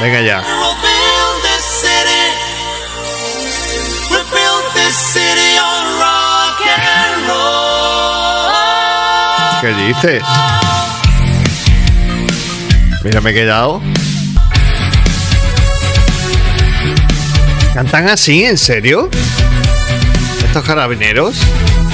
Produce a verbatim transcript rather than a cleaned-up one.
Venga ya. ¿Qué dices? Mira, me he quedado. ¿Cantan así? ¿En serio? ¿Estos carabineros?